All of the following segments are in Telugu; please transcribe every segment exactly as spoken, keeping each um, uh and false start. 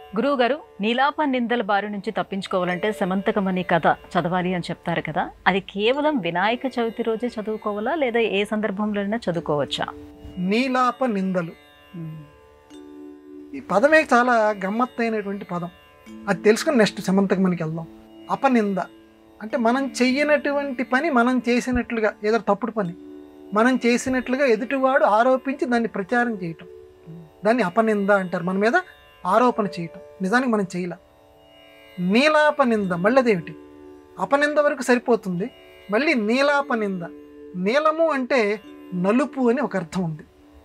గురువుగారు, నీలాప నిందల బారి నుంచి తప్పించుకోవాలంటే సమంతకమణి కథ చదవాలి అని చెప్తారు కదా, అది కేవలం వినాయక చవితి రోజే చదువుకోవాలా లేదా ఏ సందర్భంలోనైనా చదువుకోవచ్చా? నీలాప నిందలు ఈ పదమే చాలా గమ్మత్తైనటువంటి పదం. అది తెలుసుకుని నెక్స్ట్ సమంతకమణికి వెళ్దాం. అపనింద అంటే మనం చెయ్యనటువంటి పని మనం చేసినట్లుగా, ఏదో తప్పుడు పని మనం చేసినట్లుగా ఎదుటివాడు ఆరోపించి దాన్ని ప్రచారం చేయటం, దాన్ని అపనింద అంటారు. మన మీద ఆరోపణ చేయటం, నిజానికి మనం చేయలే. నీలాప నింద మళ్ళీ అదేమిటి? అపనింద వరకు సరిపోతుంది, మళ్ళీ నీలాప నింద. నీలము అంటే నలుపు అని ఒక అర్థం ఉంది.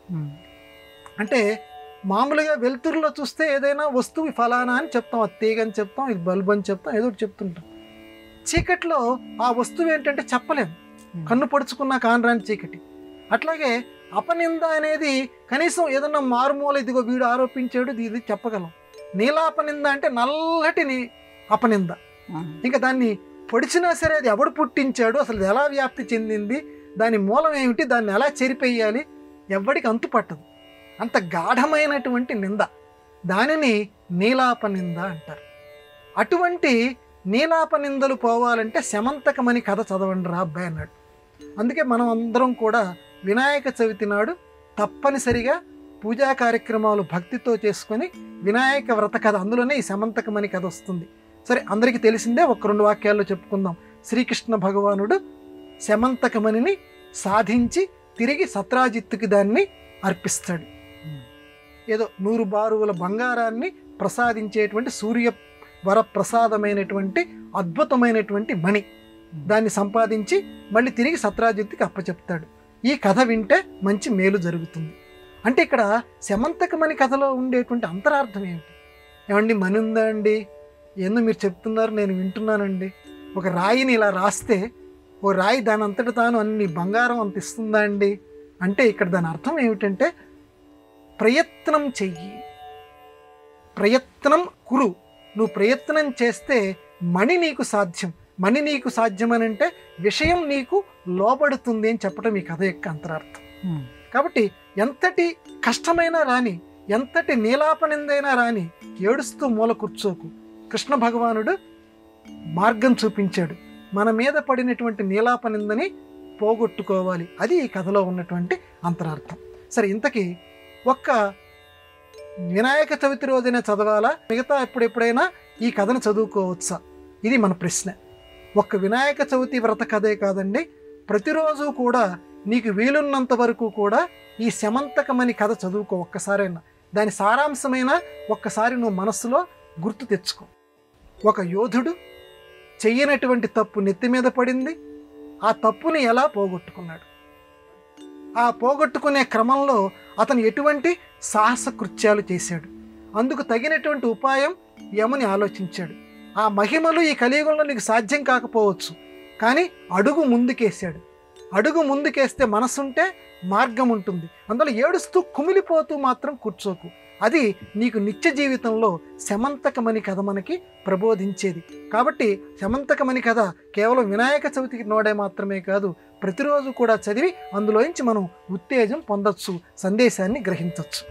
అంటే మామూలుగా వెలుతురులో చూస్తే ఏదైనా వస్తువు ఫలానా అని చెప్తాం, అది తీగ అని చెప్తాం, ఇది బల్బ్ అని చెప్తాం, ఏదో ఒకటి చెప్తుంటాం. చీకట్లో ఆ వస్తువు ఏంటంటే చెప్పలేము, కన్ను పొడుచుకున్న కానరాని చీకటి. అట్లాగే అపనింద అనేది కనీసం ఏదన్నా మారుమూల ఇదిగో వీడు ఆరోపించాడు ఇది చెప్పగలం. నీలాపనింద అంటే నల్లటి నీ అపనింద. ఇంకా దాన్ని పొడిచినా సరే అది ఎవడు పుట్టించాడు, అసలు ఎలా వ్యాప్తి చెందింది, దాని మూలం ఏమిటి, దాన్ని ఎలా చెరిపేయాలి, ఎవడికి అంతు పట్టదు. అంత గాఢమైనటువంటి నింద, దానిని నీలాపనింద అంటారు. అటువంటి నీలాపనిందలు పోవాలంటే సమంతకమణి కథ చదవండి రా అబ్బాయి అన్నాడు. అందుకే మనం అందరం కూడా వినాయక చవితి నాడు తప్పనిసరిగా పూజా కార్యక్రమాలు భక్తితో చేసుకొని వినాయక వ్రత కథ, అందులోనే ఈ సమంతకమణి కథ వస్తుంది. సరే, అందరికీ తెలిసిందే, ఒక రెండు వాక్యాల్లో చెప్పుకుందాం. శ్రీకృష్ణ భగవానుడు సమంతకమణిని సాధించి తిరిగి సత్రాజిత్తుకి దాన్ని అర్పిస్తాడు. ఏదో నూరు బారువుల బంగారాన్ని ప్రసాదించేటువంటి సూర్య వర ప్రసాదమైనటువంటి అద్భుతమైనటువంటి మణి, దాన్ని సంపాదించి మళ్ళీ తిరిగి సత్రాజిత్తుకి అప్పచెప్తాడు. ఈ కథ వింటే మంచి మేలు జరుగుతుంది. అంటే ఇక్కడ సమంతకమణి కథలో ఉండేటువంటి అంతరార్థం ఏమిటి? ఏమండి మణి ఉందా అండి? ఏందో మీరు చెప్తున్నారు, నేను వింటున్నానండి. ఒక రాయిని ఇలా రాస్తే ఓ రాయి దాని అంతటి తాను అన్ని బంగారం అంత ఇస్తుందా అండి అంటే ఇక్కడ దాని అర్థం ఏమిటంటే ప్రయత్నం చెయ్యి, ప్రయత్నం కురు. నువ్వు ప్రయత్నం చేస్తే మణి నీకు సాధ్యం. మణి నీకు సాధ్యం అని అంటే విషయం నీకు లోబడుతుంది అని చెప్పడం ఈ కథ యొక్క అంతరార్థం. కాబట్టి ఎంతటి కష్టమైనా రాని, ఎంతటి నీలాపనిందైనా రాని, ఏడుస్తూ మూల కూర్చోకు. కృష్ణ భగవానుడు మార్గం చూపించాడు. మన మీద పడినటువంటి నీలాపనిందని పోగొట్టుకోవాలి. అది ఈ కథలో ఉన్నటువంటి అంతరార్థం. సరే, ఇంతకీ ఒక్క వినాయక చవితి రోజైనా చదవాలా, మిగతా ఎప్పుడెప్పుడైనా ఈ కథను చదువుకోవచ్చా? ఇది మన ప్రశ్న. ఒక్క వినాయక చవితి వ్రత కథే కాదండి, ప్రతిరోజు కూడా నీకు వీలున్నంత వరకు కూడా ఈ సమంతకమణి కథ చదువుకో ఒక్కసారైనా. దాని సారాంశమైన ఒక్కసారి నువ్వు మనస్సులో గుర్తు తెచ్చుకో. ఒక యోధుడు చెయ్యనటువంటి తప్పు నెత్తి మీద పడింది, ఆ తప్పుని ఎలా పోగొట్టుకున్నాడు, ఆ పోగొట్టుకునే క్రమంలో అతను ఎటువంటి సాహస కృత్యాలు చేశాడు, అందుకు తగినటువంటి ఉపాయం యముని ఆలోచించాడు. ఆ మహిమలు ఈ కలియుగంలో నీకు సాధ్యం కాకపోవచ్చు, కానీ అడుగు ముందుకేసాడు. అడుగు ముందుకేస్తే మనసుంటే మార్గం ఉంటుంది. అందులో ఏడుస్తూ కుమిలిపోతూ మాత్రం కూర్చోకు. అది నీకు నిత్య జీవితంలో సమంతకమణి కథ మనకి ప్రబోధించేది. కాబట్టి సమంతకమణి కథ కేవలం వినాయక చవితికి నోడే మాత్రమే కాదు, ప్రతిరోజు కూడా చదివి అందులోంచి మనం ఉత్తేజం పొందొచ్చు, సందేశాన్ని గ్రహించవచ్చు.